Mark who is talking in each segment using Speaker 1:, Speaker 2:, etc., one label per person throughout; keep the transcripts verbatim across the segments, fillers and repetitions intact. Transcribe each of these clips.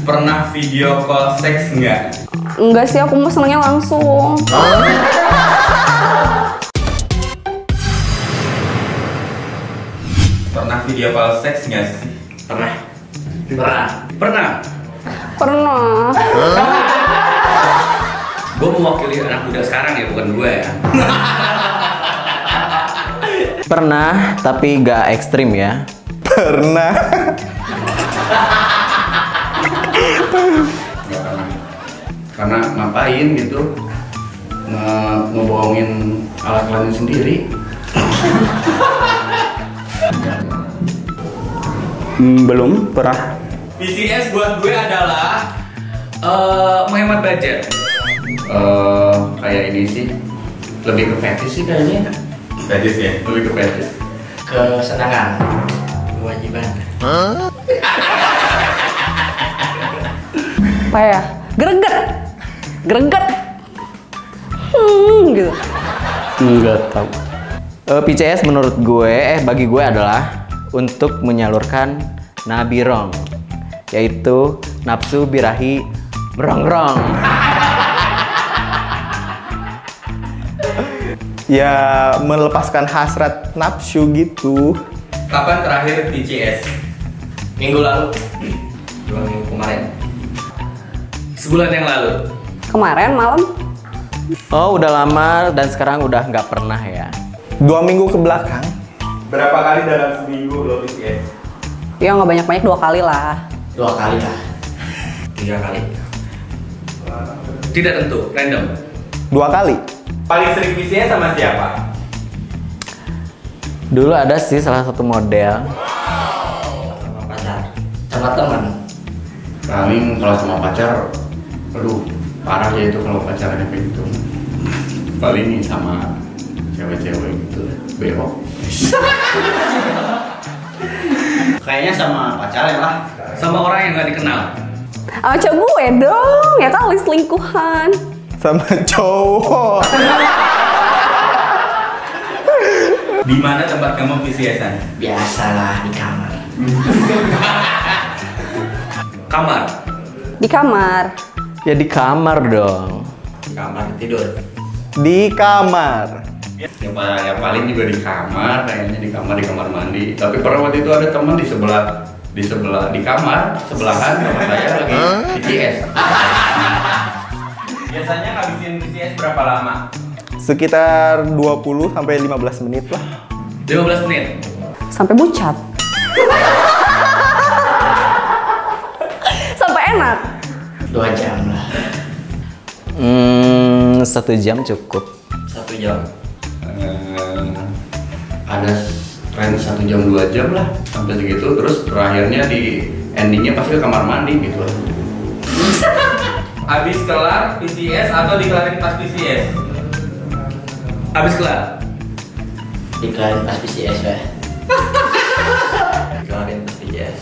Speaker 1: Pernah video call seks nggak?
Speaker 2: Enggak sih, aku mau senengnya langsung.
Speaker 1: Pernah video call seks nggak sih?
Speaker 3: Pernah. Pernah. Pernah.
Speaker 2: Pernah.
Speaker 3: Gue mewakili anak muda sekarang ya, bukan gue ya.
Speaker 4: Pernah, tapi gak ekstrim ya.
Speaker 5: Pernah.
Speaker 3: Gak pernah. Karena ngapain gitu nge ngebohongin alat kelamin sendiri.
Speaker 5: Hmm, belum pernah.
Speaker 1: V C S buat gue adalah
Speaker 3: Eh, menghemat budget. Eh, kayak ini sih, lebih ke fetish sih kayaknya.
Speaker 1: Fetish ya?
Speaker 3: Lebih ke fetish.
Speaker 6: Kesenangan, kewajiban.
Speaker 2: Apa ya? Greget. Greget. Hmm, gitu.
Speaker 5: Enggak tahu.
Speaker 4: Eh, P C S menurut gue, eh bagi gue adalah untuk menyalurkan nabirong, yaitu nafsu birahi merongrong.
Speaker 5: Ya melepaskan hasrat nafsu gitu.
Speaker 1: Kapan terakhir V C S?
Speaker 6: Minggu lalu, dua minggu kemarin.
Speaker 3: Sebulan yang lalu.
Speaker 2: Kemarin malam.
Speaker 4: Oh, udah lama dan sekarang udah nggak pernah ya.
Speaker 5: Dua minggu ke belakang.
Speaker 1: Berapa kali dalam seminggu lo V C S?
Speaker 2: Ya nggak banyak-banyak, dua kali lah.
Speaker 6: Dua kali lah. Tiga kali.
Speaker 3: Tidak tentu, random.
Speaker 5: Dua kali.
Speaker 1: Paling sering V C S sama siapa?
Speaker 4: Dulu ada sih salah satu model.
Speaker 6: Sama pacar. Sama teman.
Speaker 3: Paling kalau sama pacar, aduh parah ya itu kalau pacarannya kayak gitu. Paling sama cewek-cewek gitu, beok.
Speaker 6: Kayaknya sama pacarnya lah.
Speaker 3: Sama orang yang nggak dikenal.
Speaker 2: Ah, cowok gue dong, ya kali selingkuhan.
Speaker 5: Sama cowok.
Speaker 1: Di mana tempat kamu V C S-an?
Speaker 6: Biasalah di kamar.
Speaker 3: Kamar.
Speaker 2: Di kamar.
Speaker 4: Ya di kamar dong.
Speaker 6: Di kamar tidur.
Speaker 5: Di kamar.
Speaker 3: Yang, pa- yang paling juga di kamar, kayaknya di kamar di kamar mandi. Tapi pernah waktu itu ada teman di sebelah di sebelah di kamar sebelahan sama saya lagi V C S.
Speaker 1: Biasanya ngabisin V C S berapa lama?
Speaker 5: Sekitar dua puluh sampai lima belas menit lah.
Speaker 3: lima belas menit.
Speaker 2: Sampai bucat. Sampai enak.
Speaker 6: Dua jam lah.
Speaker 4: Hmm, satu jam cukup.
Speaker 6: Satu jam.
Speaker 3: Eh, ada tren satu jam dua jam lah sampai segitu, terus terakhirnya di endingnya pasti ke kamar mandi gitu lah.
Speaker 1: Abis kelar V C S atau dikelarin pas V C S?
Speaker 3: Habis kelar.
Speaker 6: Dikelarin pas P C S ya. Dikelarin pas P C S.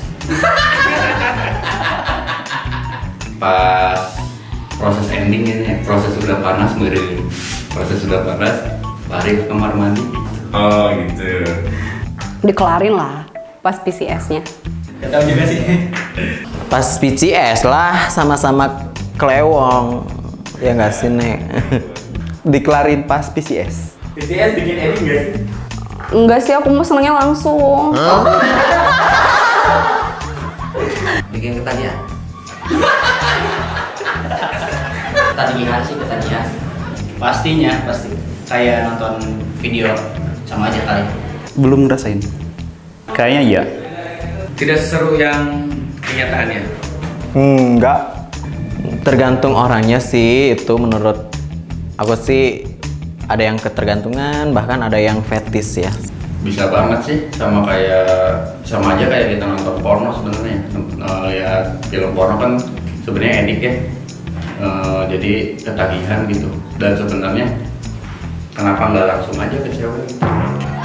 Speaker 3: Pas proses endingnya, proses sudah panas, meri proses sudah panas, lari ke kamar mandi.
Speaker 1: Oh gitu.
Speaker 2: Dikelarin lah pas P C S-nya.
Speaker 1: Gak tau juga sih.
Speaker 4: Pas P C S lah, sama-sama kelewong. Ya nggak sih, Nek?
Speaker 5: Dikelarin pas P C S.
Speaker 1: V C S bikin edit gak sih?
Speaker 2: Enggak sih, aku mau senengnya langsung.
Speaker 6: Bikin ketagihan. Ketagihan sih ketagihan. Pastinya pasti. Kayak nonton video sama aja kali.
Speaker 5: Belum ngerasain. Kayaknya iya.
Speaker 3: Tidak seseru yang kenyataannya.
Speaker 5: Hmm, enggak.
Speaker 4: Tergantung orangnya sih, itu menurut aku sih ada yang ketergantungan, bahkan ada yang fetis ya.
Speaker 3: Bisa banget sih, sama kayak sama aja kayak kita nonton porno sebenarnya. Eh, Lihat film porno kan sebenarnya edik ya. Eh, jadi ketagihan gitu. Dan sebenarnya kenapa nggak langsung aja ke cewek?